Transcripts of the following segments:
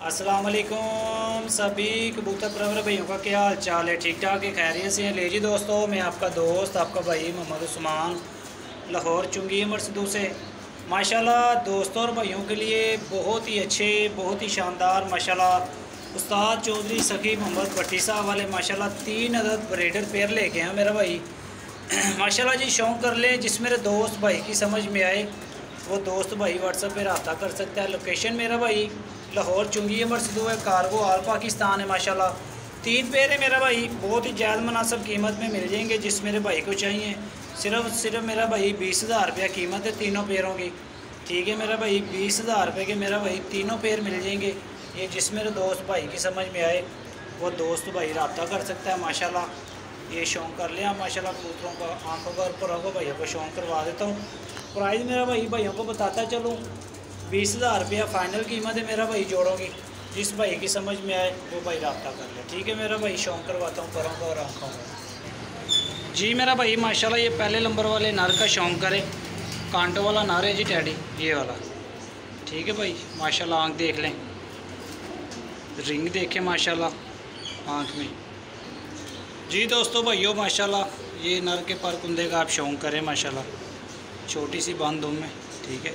अस्सलाम वालेकुम सभी कबूतर परवर भाइयों का क्या हाल चाल है। ठीक ठाक है, खैरियत से हैं। ले जी दोस्तों, मैं आपका दोस्त आपका भाई मोहम्मद उस्मान लाहौर चुंगी मरसदू से माशाल्लाह दोस्तों और भाइयों के लिए बहुत ही अच्छे बहुत ही शानदार माशाल्लाह उस्ताद चौधरी सखी मोहम्मद भट्टी साहब वाले माशाल्लाह 3 अदद ब्रीडर पेयर लेके हैं मेरा भाई। माशाल्लाह जी शौक़ कर ले, जिस मेरे दोस्त भाई की समझ में आए वो दोस्त भाई व्हाट्सएप पे रब्ता कर सकता है। लोकेशन मेरा भाई लाहौर चुंगी मरसदू है, कार्गो आल पाकिस्तान है। माशाल्लाह 3 पेयर है मेरा भाई, बहुत ही जायज़ मुनासिब कीमत में मिल जाएंगे। जिस मेरे भाई को चाहिए सिर्फ मेरा भाई 20,000 रुपया कीमत है तीनों पेयरों की। ठीक है मेरा भाई, 20,000 रुपये के मेरा भाई तीनों पेयर मिल जाएंगे। ये जिस मेरे दोस्त भाई की समझ में आए वो दोस्त भाई रब्ता कर सकता है। माशाल्लाह ये शौक़ कर लें आप। माशाल्लाह कबूतरों का आंखों का ऊपर को भैया को शौक़ करवा देता हूँ। प्राइस मेरा भाई भाइयों को बताता चलूँ, 20,000 रुपया फ़ाइनल कीमत है मेरा भाई जोड़ों की। जिस भाई की समझ में आए वो भाई रब्ता कर ले। ठीक है मेरा भाई, शौक़ करवाता हूँ परों का और आँखों का। जी मेरा भाई माशाल्लाह ये पहले नंबर वाले नर का शौक़ करे, कांटों वाला नर है जी टैडी ये वाला। ठीक है भाई माशाल्लाह, आँख देख लें, रिंग देखें माशाल्लाह आँख में। जी दोस्तों भाइयों माशाल्लाह ये नर के पर कुंदे का आप शौक़ करें माशाल्लाह, छोटी सी बांध दुम में। ठीक है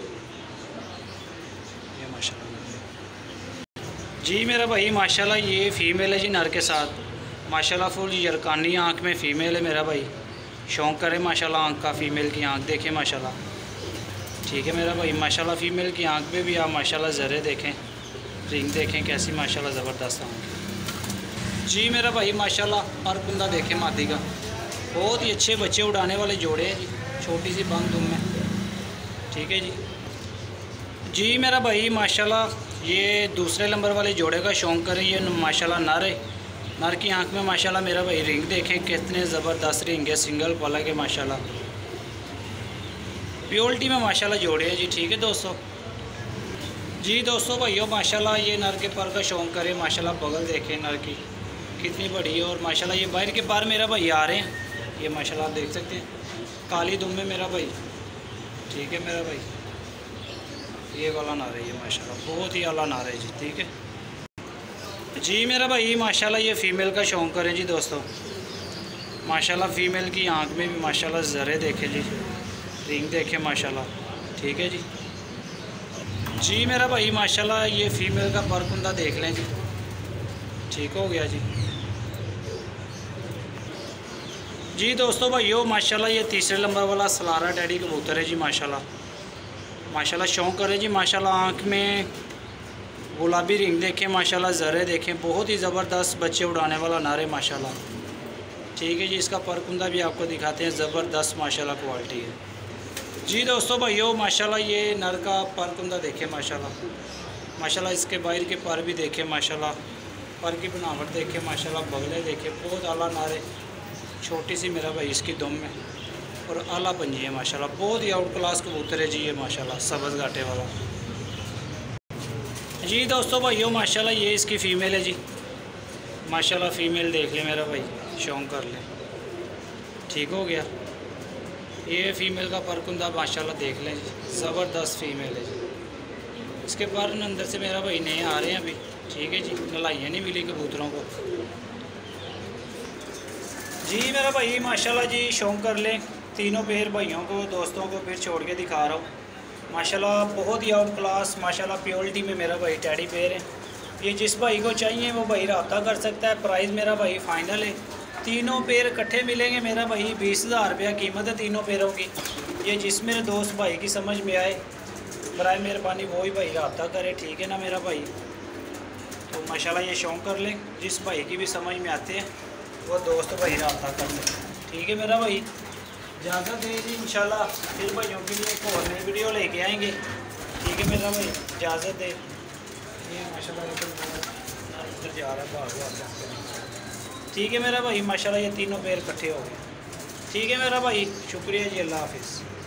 ये माशाल्लाह। जी मेरा भाई माशाल्लाह ये फ़ीमेल है जी नर के साथ। माशाल्लाह फुल यरकानी आँख में फ़ीमेल है मेरा भाई। शौक़ करें माशाल्लाह आँख का, फ़ीमेल की आँख देखें माशाल्लाह। ठीक है मेरा भाई माशाल्लाह फ़ीमेल की आँख में भी आप माशाल्लाह ज़रे देखें, रिंग देखें कैसी माशाल्लाह ज़बरदस्त आँख। जी मेरा भाई माशाल्लाह पर कुंदा देखें मादी का, बहुत ही अच्छे बच्चे उड़ाने वाले जोड़े हैं जी, छोटी सी बंद दुम में। ठीक है जी। जी मेरा भाई माशाल्लाह ये दूसरे नंबर वाले जोड़े का शौक़ करें। ये माशाल्लाह नर है, नर की आंख में माशाल्लाह मेरा भाई रिंग देखें कितने ज़बरदस्त रिंग है, सिंगल पलक है माशाल्लाह, प्योरिटी में माशाल्लाह जोड़े हैं जी। ठीक है दोस्तों। जी दोस्तों भाइयों माशाल्लाह ये नर के पर का शौक़ करें। माशाल्लाह बगल देखें नर की कितनी बड़ी है, और माशाल्लाह ये बाहर के पर मेरा भाई आ रहे हैं। ये माशाल्लाह आप देख सकते हैं काली दुम में मेरा भाई। ठीक है मेरा भाई, ये वाला नार है ये माशाल्लाह, बहुत ही आला नार है जी। ठीक है जी मेरा भाई माशाल्लाह ये फ़ीमेल का शौक़ करें जी दोस्तों। माशाल्लाह फ़ीमेल की आंख में भी माशाल्लाह ज़रे देखें जी, रिंग देखें माशाल्लाह। ठीक है जी। जी मेरा भाई माशाल्लाह ये फ़ीमेल का पर कुंदा देख लें जी। ठीक हो गया जी। जी दोस्तों भाइयों माशाल्लाह ये तीसरे नंबर वाला सलारा डैडी कबूतर है जी। माशाल्लाह माशाल्लाह शौक़ करे जी। माशाल्लाह आँख में गुलाबी रिंग देखें माशाल्लाह, ज़रे देखें, बहुत ही ज़बरदस्त बच्चे उड़ाने वाला नर है माशाल्लाह। ठीक है जी। इसका पर कुंदा भी आपको दिखाते हैं, ज़बरदस्त माशाल्लाह क्वालिटी है जी। दोस्तों भाइयों माशाल्लाह ये नर का पर कुंदा देखें माशाल्लाह, माशाल्लाह इसके बाहर के पर भी देखें माशाल्लाह, पर की बनावट देखें माशाल्लाह, बगले देखें, बहुत आला नर है, छोटी सी मेरा भाई इसकी दुम में, और आला पंजी है माशाल्लाह, बहुत ही आउट क्लास कबूतर है जी ये माशाल्लाह, सब्ज़ घाटे वाला। जी दोस्तों भाइयों माशाल्लाह ये इसकी फ़ीमेल है जी। माशाल्लाह फ़ीमेल देख ले मेरा भाई, शौक़ कर ले। ठीक हो गया। ये फ़ीमेल का पर कुंदा माशाल्लाह देख लें जी, ज़बरदस्त फ़ीमेल है जी। इसके पर अंदर से मेरा भाई नए आ रहे हैं अभी। ठीक है जी, नलाइयाँ नहीं मिली कबूतरों को। जी मेरा भाई माशाल्लाह जी शौक़ कर लें। तीनों पेयर भाइयों को दोस्तों को फिर छोड़ के दिखा रहा हूँ माशाल्लाह, बहुत ही आउट क्लास माशाल्लाह प्योरिटी में मेरा भाई टैडी पेयर है। ये जिस भाई को चाहिए वो भाई रब्ता कर सकता है। प्राइस मेरा भाई फ़ाइनल है, तीनों पेयर इकट्ठे मिलेंगे मेरा भाई 20,000 रुपया कीमत है तीनों पेयरों की। ये जिस मेरे दोस्त भाई की समझ में आए बराए मेहरबानी वो ही भाई रब्ता करे। ठीक है ना मेरा भाई। तो माशाल्लाह ये शौक़ कर लें, जिस भाई की भी समझ में आते हैं वो दोस्त भाई रब्ता कर लें। ठीक है मेरा भाई, इजाज़त दे जी। इंशाल्लाह फिर भाइयों के लिए एक और नई वीडियो लेके आएंगे। ठीक है मेरा भाई, इजाज़त दे। ये माशाल्लाह इधर जा रहा है। ठीक है मेरा भाई माशाल्लाह ये तीनों पेयर इकट्ठे हो गए। ठीक है मेरा भाई, शुक्रिया जी, अल्लाह हाफिज़।